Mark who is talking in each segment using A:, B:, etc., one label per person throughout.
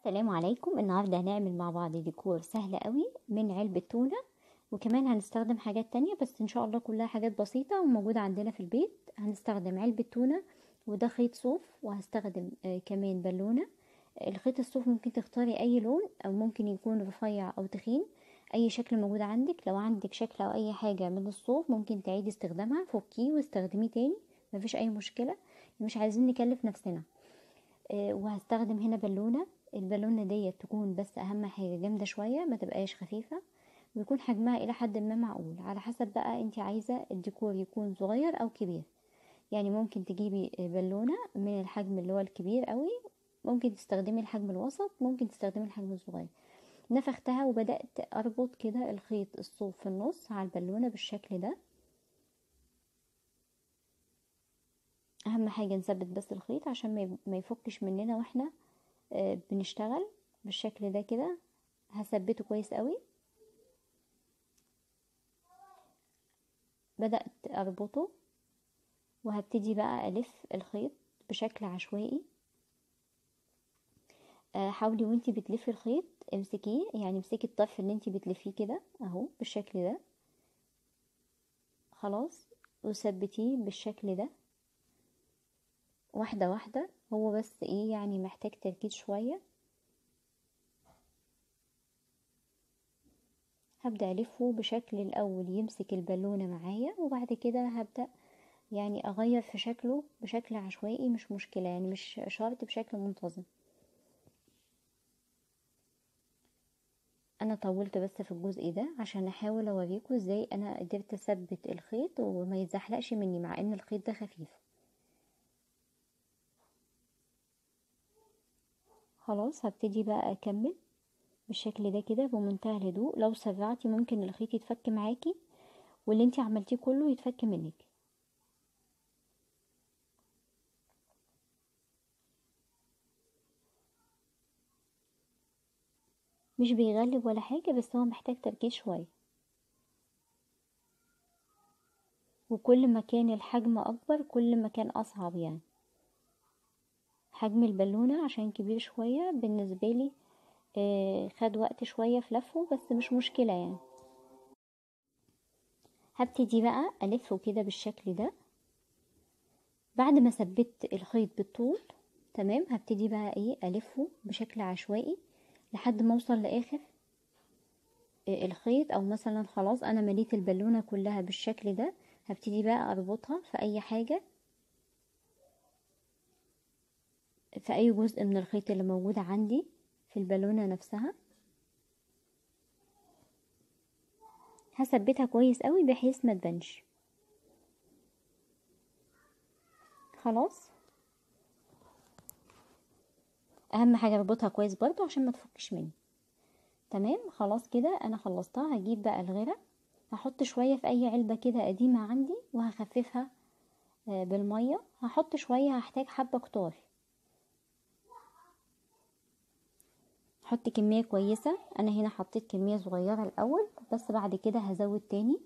A: السلام عليكم. النهاردة هنعمل مع بعض ديكور سهل قوي من علبة تونة، وكمان هنستخدم حاجات تانية بس ان شاء الله كلها حاجات بسيطة وموجودة عندنا في البيت. هنستخدم علبة تونة وده خيط صوف، وهستخدم كمان بالونة. الخيط الصوف ممكن تختاري اي لون او ممكن يكون رفيع او تخين، اي شكل موجود عندك. لو عندك شكل او اي حاجة من الصوف ممكن تعيدي استخدامها، فكيه واستخدميه تاني، مفيش اي مشكلة، مش عايزين نكلف نفسنا. وهستخدم هنا بالونة. البالونة دي تكون بس اهم حاجة جامدة شوية، ما تبقاش خفيفة، ويكون حجمها الى حد ما معقول، على حسب بقى انت عايزة الديكور يكون صغير او كبير. يعني ممكن تجيبي بالونة من الحجم اللي هو الكبير قوي، ممكن تستخدمي الحجم الوسط، ممكن تستخدمي الحجم الصغير. نفختها وبدأت اربط كده الخيط الصوف في النص على البالونة بالشكل ده. اهم حاجة نثبت بس الخيط عشان ما يفكش مننا واحنا بنشتغل بالشكل ده كده. هثبته كويس قوي. بدأت اربطه وهبتدي بقى الف الخيط بشكل عشوائي. حاولي وانتي بتلفي الخيط امسكيه، يعني امسكي الطرف اللي انتي بتلفيه كده اهو بالشكل ده. خلاص، وثبتيه بالشكل ده واحدة واحدة. هو بس ايه يعني محتاج تركيز شوية. هبدأ الفه بشكل الاول يمسك البالونة معايا، وبعد كده هبدأ يعني اغير في شكله بشكل عشوائي، مش مشكلة، يعني مش شرط بشكل منتظم. انا طولت بس في الجزء ده عشان احاول اوريكم ازاي انا قدرت اثبت الخيط وما يتزحلقش مني مع ان الخيط ده خفيف. خلاص، هبتدي بقى اكمل بالشكل ده كده بمنتهى الهدوء. لو سرعتي ممكن الخيط يتفك معاكي واللي انتي عملتيه كله يتفك منك. مش بيغلب ولا حاجة، بس هو محتاج تركيز شوية. وكل ما كان الحجم اكبر كل ما كان اصعب. يعني حجم البالونة عشان كبير شوية بالنسبة لي، خد وقت شوية في لفه، بس مش مشكلة يعني. هبتدي بقى ألفه كده بالشكل ده بعد ما ثبت الخيط بالطول. تمام، هبتدي بقى ايه ألفه بشكل عشوائي لحد ما اوصل لاخر الخيط، او مثلا خلاص انا مليت البالونة كلها بالشكل ده. هبتدي بقى اربطها في اي حاجة، في اي جزء من الخيط اللي موجود عندي في البالونة نفسها. هثبتها كويس قوي بحيث ما تبانش. خلاص، اهم حاجة اربطها كويس برضو عشان ما تفكش مني. تمام، خلاص كده انا خلصتها. هجيب بقى الغيرة، هحط شوية في اي علبة كده قديمة عندي وهخففها بالمية. هحط شوية، هحتاج حبة كتار. حط كمية كويسة. انا هنا حطيت كمية صغيرة الاول، بس بعد كده هزود تاني.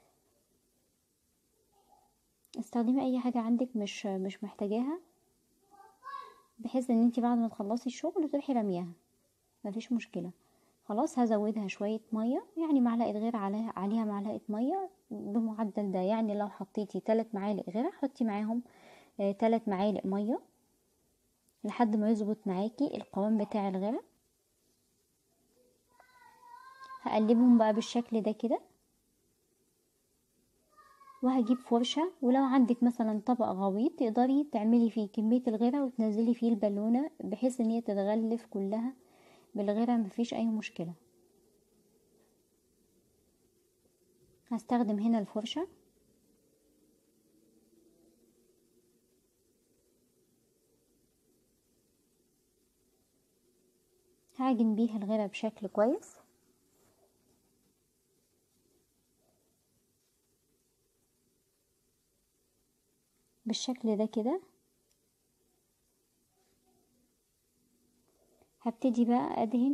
A: استخدمي اي حاجة عندك مش محتاجاها، بحيث ان انتي بعد ما تخلصي الشغل تروحي رميها، مفيش مشكلة. خلاص، هزودها شوية مية، يعني معلقة غير عليها معلقة مية بمعدل ده. يعني لو حطيتي 3 معالق غير حطي معاهم 3 معالق مية لحد ما يظبط معاكي القوام بتاع الغرق. هقلبهم بقى بالشكل ده كده، وهجيب فرشة. ولو عندك مثلا طبق غويط تقدري تعملي فيه كمية الغرة وتنزلي فيه البالونة بحيث ان هي تتغلف كلها بالغرة، مفيش اي مشكلة. هستخدم هنا الفرشة. هعجن بيها الغرة بشكل كويس بالشكل ده كده. هبتدي بقى ادهن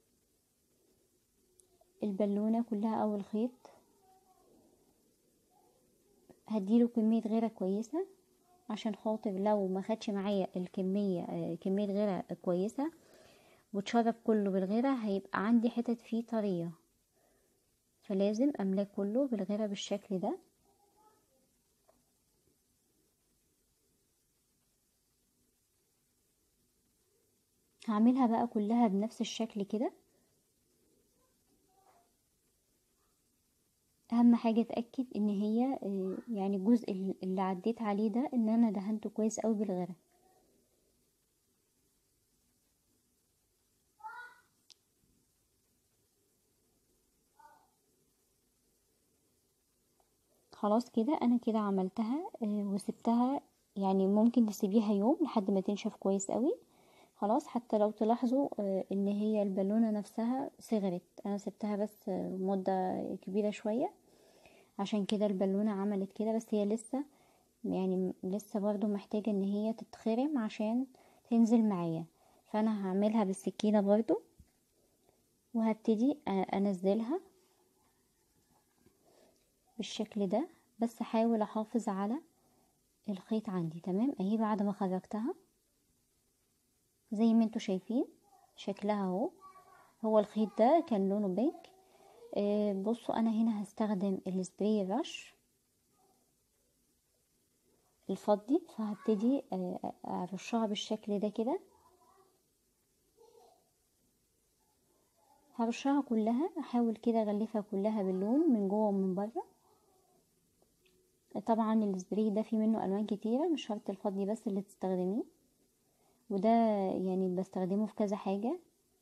A: البالونة كلها او الخيط. هديله كمية غيرة كويسة عشان خاطر لو ما خدش معايا الكمية كمية غيرة كويسة وتشرب كله بالغيرة هيبقى عندي حتت فيه طرية، فلازم املاه كله بالغيرة بالشكل ده. هعملها بقى كلها بنفس الشكل كده. اهم حاجة اتأكد ان هي يعني الجزء اللي عديت عليه ده ان انا دهنته كويس قوي بالغيرة. خلاص كده انا كده عملتها وسبتها، يعني ممكن تسيبيها يوم لحد ما تنشف كويس قوي. خلاص، حتى لو تلاحظوا ان هي البالونة نفسها صغرت، انا سبتها بس مدة كبيرة شوية، عشان كده البالونة عملت كده. بس هي لسه يعني لسه برضو محتاجة ان هي تتخرم عشان تنزل معايا. فانا هعملها بالسكينة برضو، وهبتدي انزلها بالشكل ده. بس احاول احافظ على الخيط عندي. تمام، اهي بعد ما خرجتها زي ما انتوا شايفين شكلها اهو. هو الخيط ده كان لونه بينك. بصوا انا هنا هستخدم السبراي رش الفضي، فهبتدي ارشها بالشكل ده كده. هرشها كلها، احاول كده اغلفها كلها باللون من جوه ومن بره. طبعا السبراي ده فيه منه الوان كتيره، مش شرط الفضي بس اللي تستخدميه، وده يعني بستخدمه في كذا حاجه.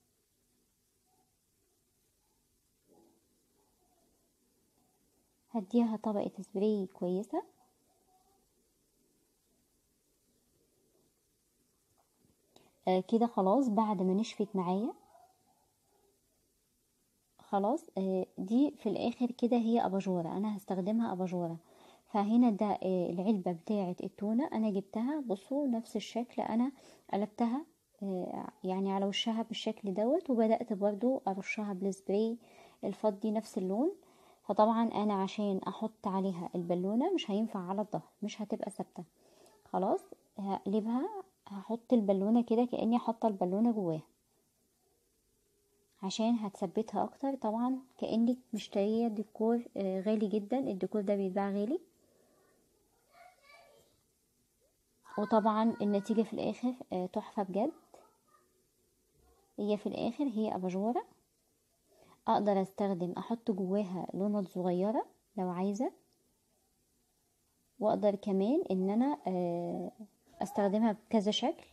A: هديها طبقه سبراي كويسه. كده خلاص بعد ما نشفت معايا. خلاص دي في الاخر كده هي اباجوره، انا هستخدمها اباجوره. فهنا ده العلبه بتاعه التونه انا جبتها، بصوا نفس الشكل. انا قلبتها يعني على وشها بالشكل دوت، وبدات برضو ارشها بالسبراي الفضي نفس اللون. فطبعا انا عشان احط عليها البالونه مش هينفع على الظهر، مش هتبقى ثابته. خلاص هقلبها، هحط البالونه كده كاني حاطه البالونه جواها عشان هتثبتها اكتر. طبعا كأنك مشترية ديكور غالي جدا، الديكور ده بيتباع غالي. وطبعا النتيجة في الاخر تحفة بجد. هي في الاخر هي اباجورة، اقدر استخدم احط جواها لوند صغيرة لو عايزة، واقدر كمان ان انا استخدمها بكذا شكل.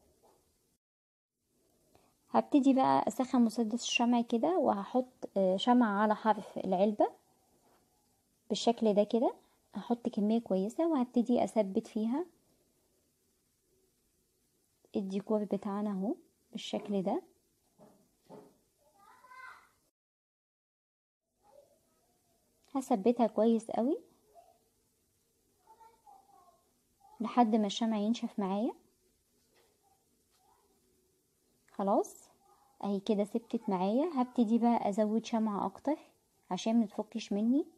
A: هبتدي بقى اسخن مسدس الشمع كده، وهحط شمع على حرف العلبة بالشكل ده كده. هحط كمية كويسة وهبتدي اثبت فيها الديكور بتاعنا اهو بالشكل ده. هثبتها كويس قوي لحد ما الشمع ينشف معايا. خلاص اهي كده ثبتت معايا. هبتدي بقى ازود شمعة اكتر عشان متفكش مني.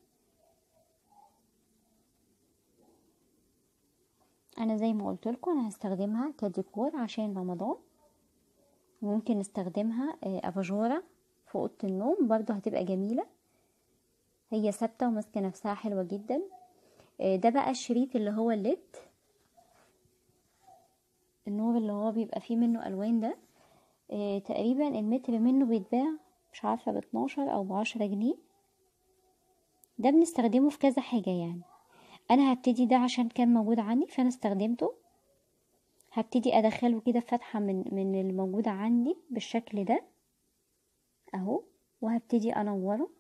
A: انا زي ما قلت لكم انا هستخدمها كديكور عشان رمضان. ممكن نستخدمها اباجورة في اوضه النوم برضو هتبقى جميلة. هي ثابته وماسكه نفسها حلوه جدا. ده بقى الشريط اللي هو الليد، النور اللي هو بيبقى فيه منه الوان ده. تقريبا المتر منه بيتباع مش عارفه ب12 او ب10 جنيه. ده بنستخدمه في كذا حاجه يعني. انا هبتدي ده عشان كان موجود عندي فانا استخدمته. هبتدي ادخله كده فتحه من الموجوده عندي بالشكل ده اهو، وهبتدي انوره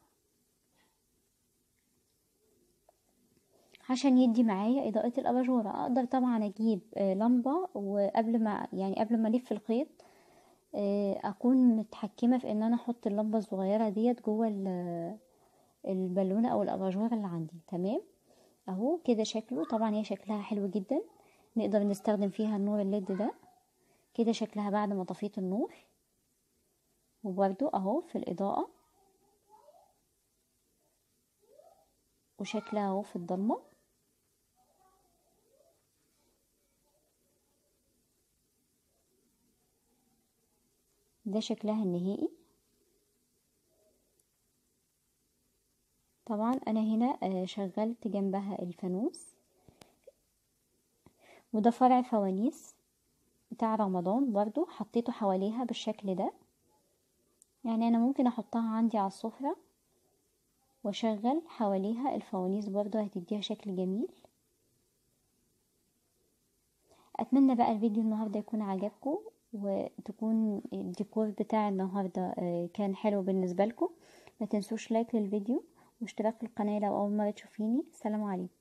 A: عشان يدي معايا اضاءة الاباجورة. اقدر طبعا اجيب لمبة، وقبل ما يعني قبل ما الف الخيط اكون متحكمة في ان انا احط اللمبة الصغيرة ديت جوه البالونة او الاباجورة اللي عندي. تمام اهو كده شكله. طبعا هي شكلها حلو جدا، نقدر نستخدم فيها النور الليد ده. كده شكلها بعد ما طفيت النور، وبرده اهو في الاضاءة، وشكلها اهو في الضلمة. ده شكلها النهائي. طبعا انا هنا شغلت جنبها الفانوس، وده فرع فوانيس بتاع رمضان برضو حطيته حواليها بالشكل ده. يعني انا ممكن احطها عندي على السفرة واشغل حواليها الفوانيس برضو، هتديها شكل جميل. اتمنى بقى الفيديو النهاردة يكون عجبكم، وتكون الديكور بتاع النهاردة كان حلو بالنسبة لكم. ما تنسوش لايك للفيديو واشتراك في القناة لو اول مرة تشوفيني. السلام عليكم.